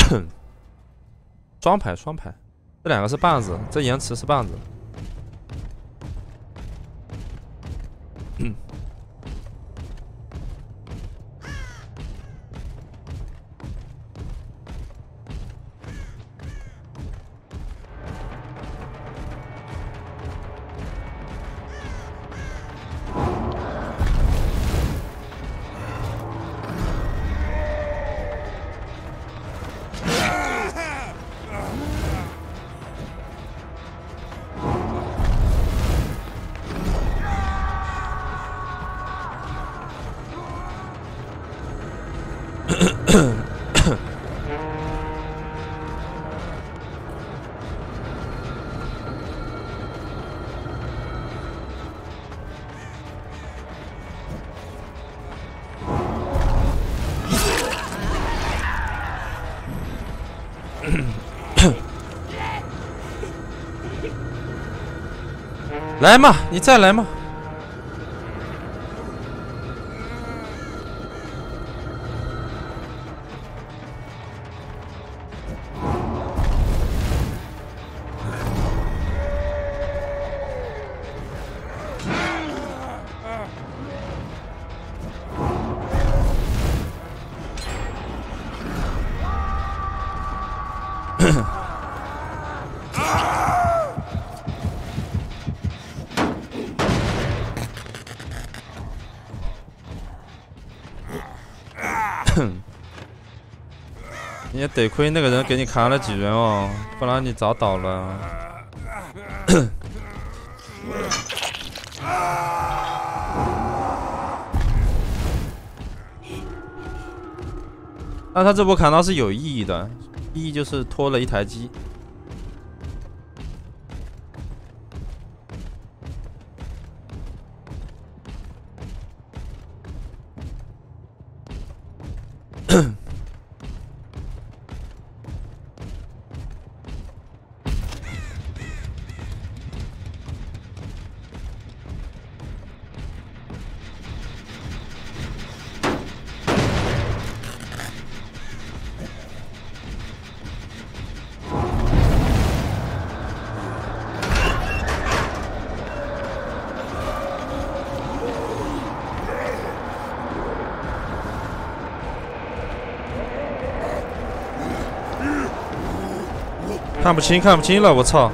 双排，这两个是棒子，这延迟是棒子。来嘛，你再来嘛！你也得亏那个人给你砍了几人哦，不然你早倒了。但他这波砍刀是有意义的，意义就是拖了一台机。看不清了，我操！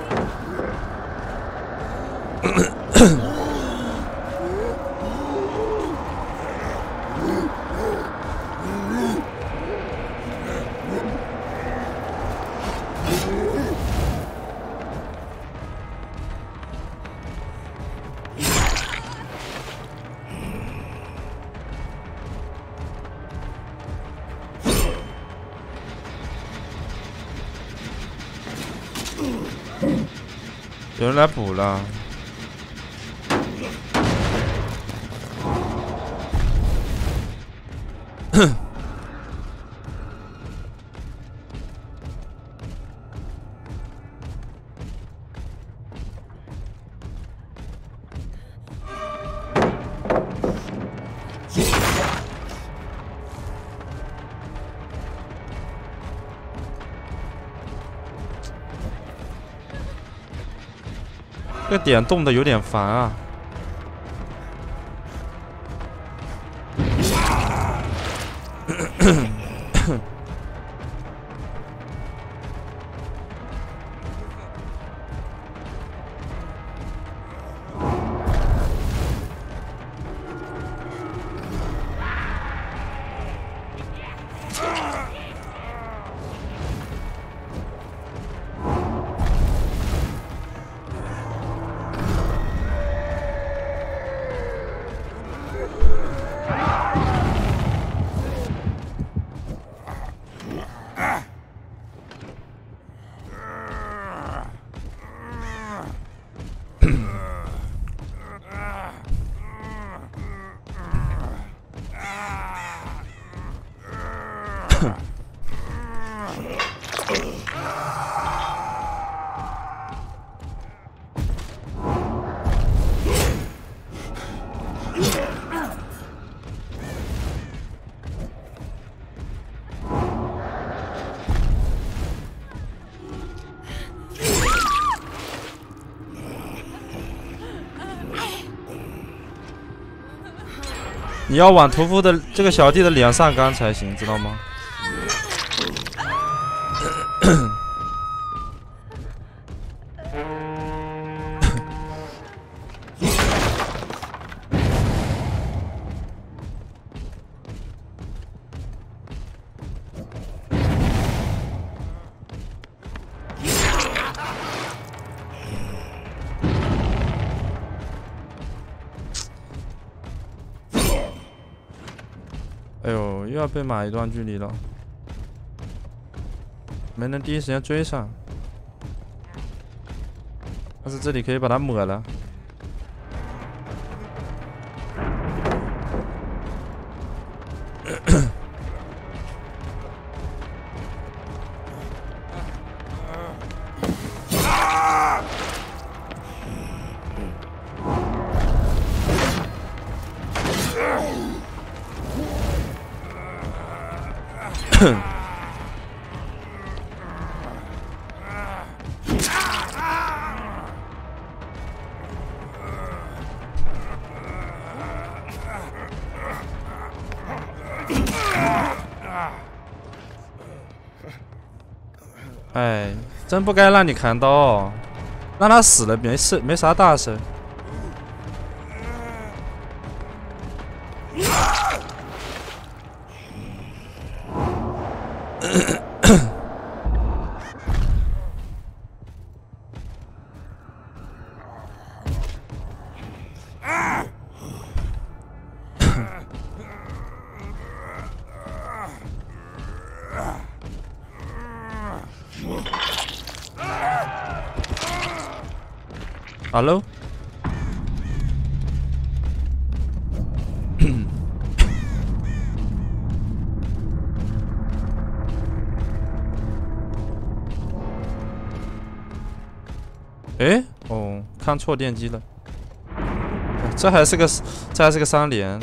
有人来补了。这个点动的有点烦啊！ 你要往屠夫的这个小弟的脸上干才行，知道吗？哎呦，又要被码一段距离了，没能第一时间追上。但是这里可以把它抹了。哎，真不该让你砍刀，让他死了没事，没啥大事。Hello？ 哎，哦，看错电机了。这还是个3连。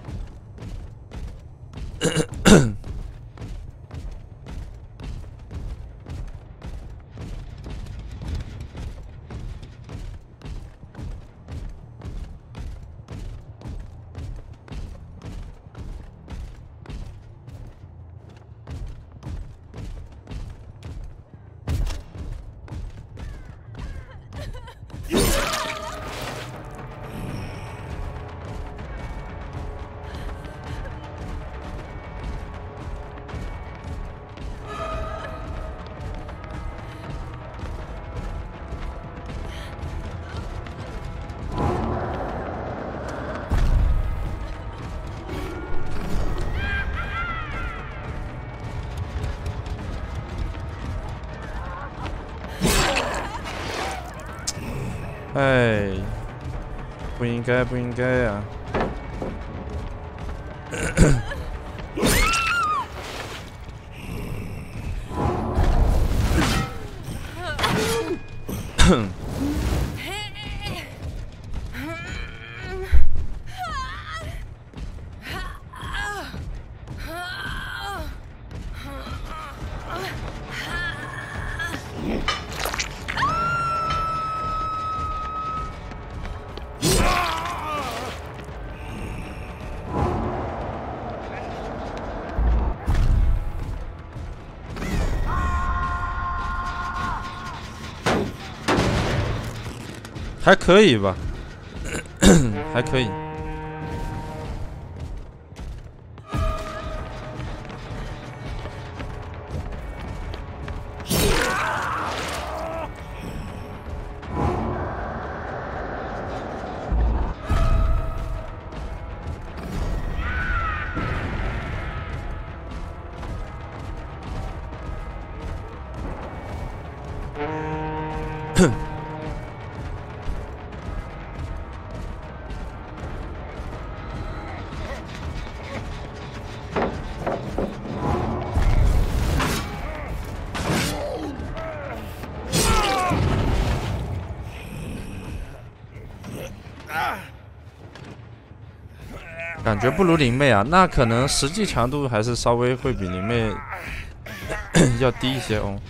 哎，不应该，不应该呀！还可以吧，还可以。感觉不如灵妹啊，那可能实际强度还是稍微会比灵妹要低一些哦。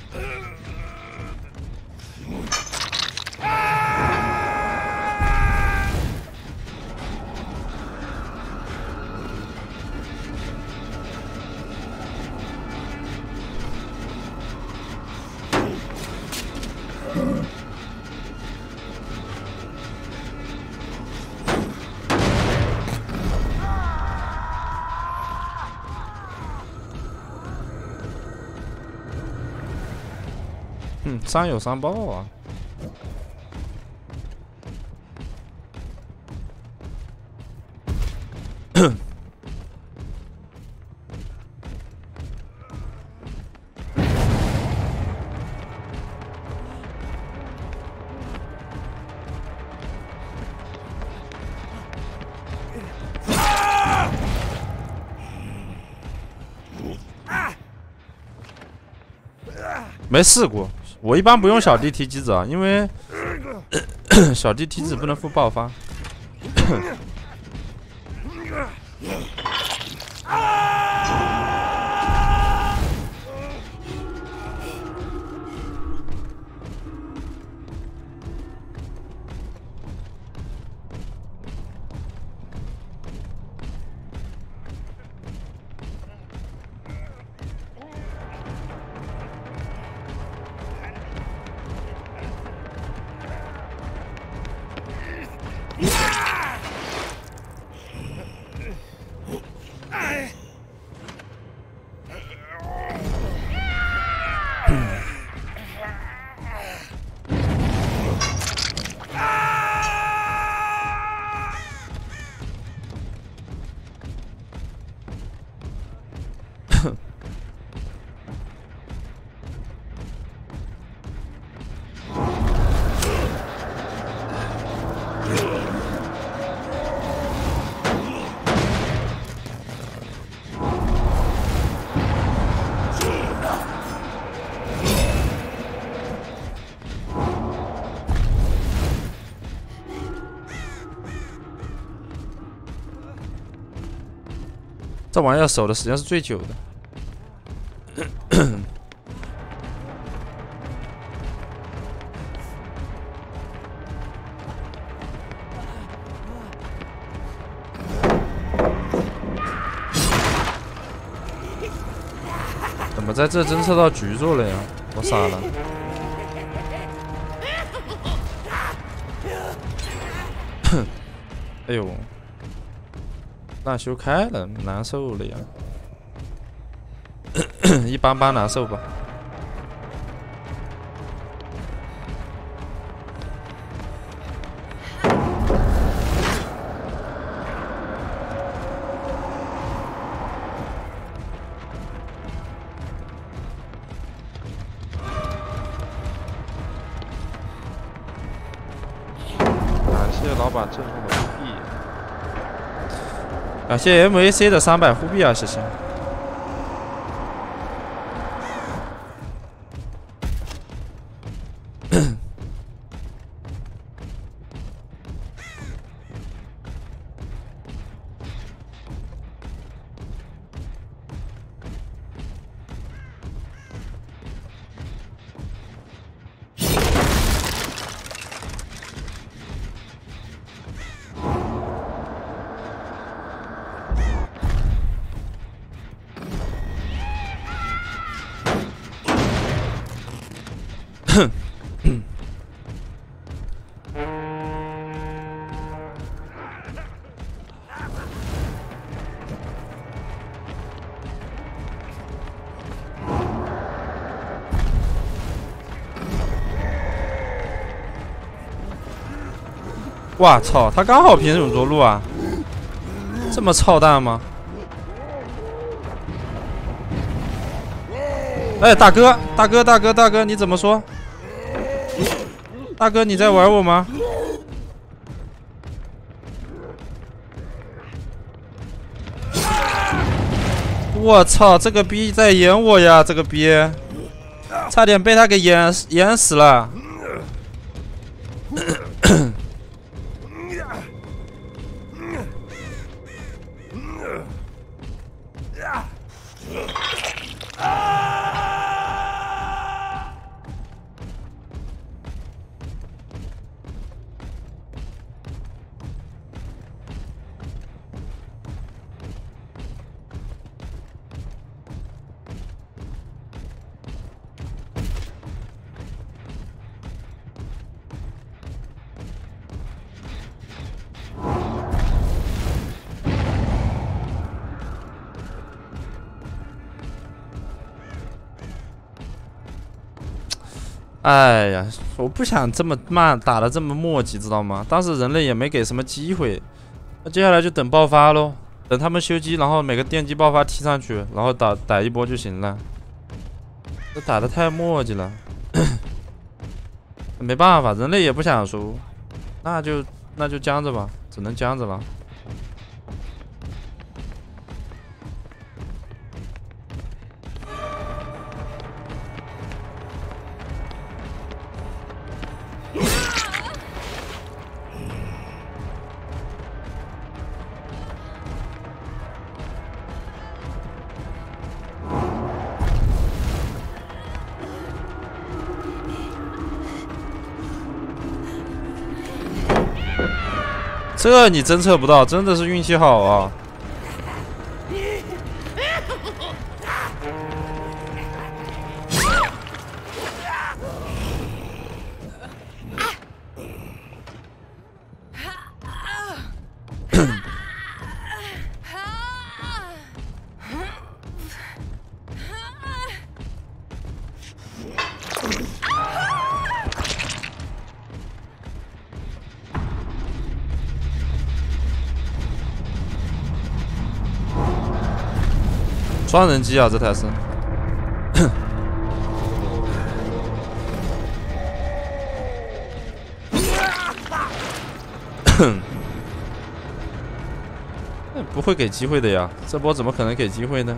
伤有伤报啊！没试过，我一般不用小弟提机子啊，因为小弟提子不能附爆发。这玩意儿守的时间是最久的。怎么在这侦测到局座了呀？我傻了。哎呦！ 那修开了，难受了呀，一般般难受吧。 感谢老板赠送的币。 感谢 MAC 的300护币啊，谢谢。哇操！他刚好凭永着陆啊，这么操蛋吗？哎，大哥，大哥，大哥，大哥，你怎么说？大哥，你在玩我吗？我操，这个逼在演我呀！这个逼，差点被他给演死了。 哎呀，我不想这么慢，打的这么磨叽，知道吗？当时人类也没给什么机会，那接下来就等爆发喽，等他们修机，然后每个电击爆发踢上去，然后打一波就行了。这打的太磨叽了，没办法，人类也不想输，那就僵着吧，只能僵着了。这你侦测不到，真的是运气好啊！双人机啊，这台是。不会给机会的呀，这波怎么可能给机会呢？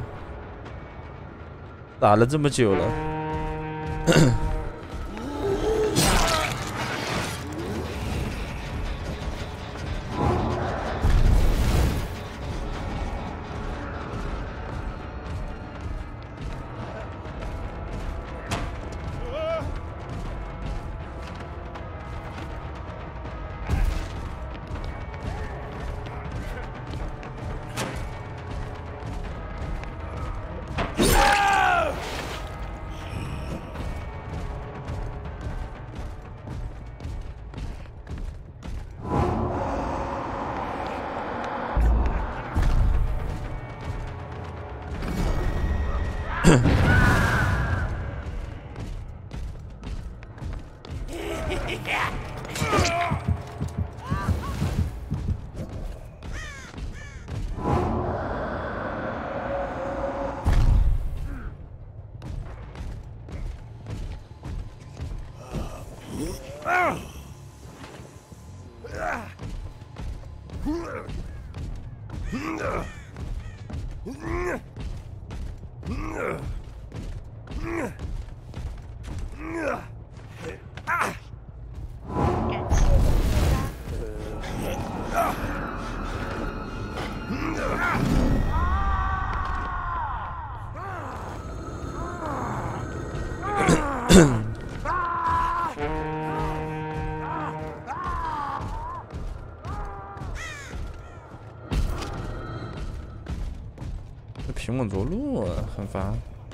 打了这么久了。平稳着陆很烦。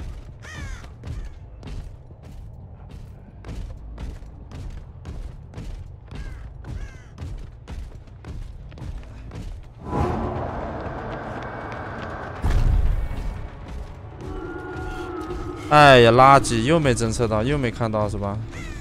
哎呀，垃圾又没侦测到，又没看到是吧？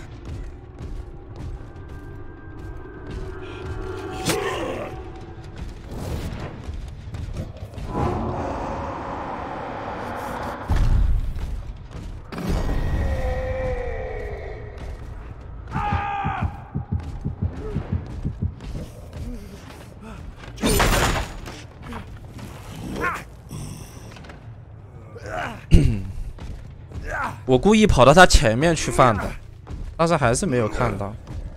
我故意跑到他前面去放的，但是还是没有看到。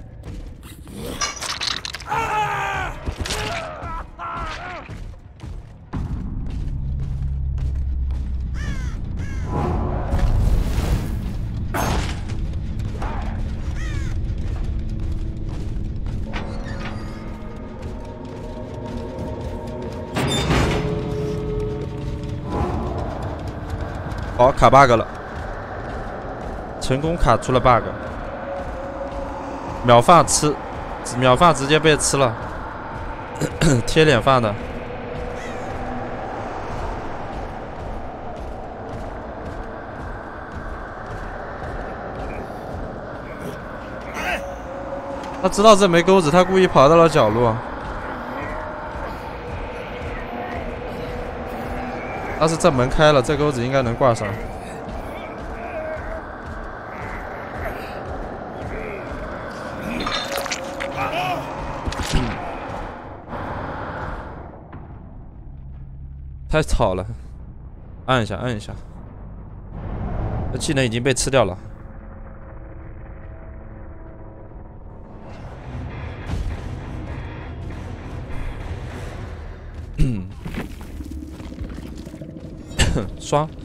好，卡 bug 了。成功卡出了 bug， 秒放吃，秒放直接被吃了，贴脸放的。 他知道这没钩子，他故意跑到了角落。但是这门开了，这钩子应该能挂上。太吵了，按一下，按一下。这技能已经被吃掉了。刷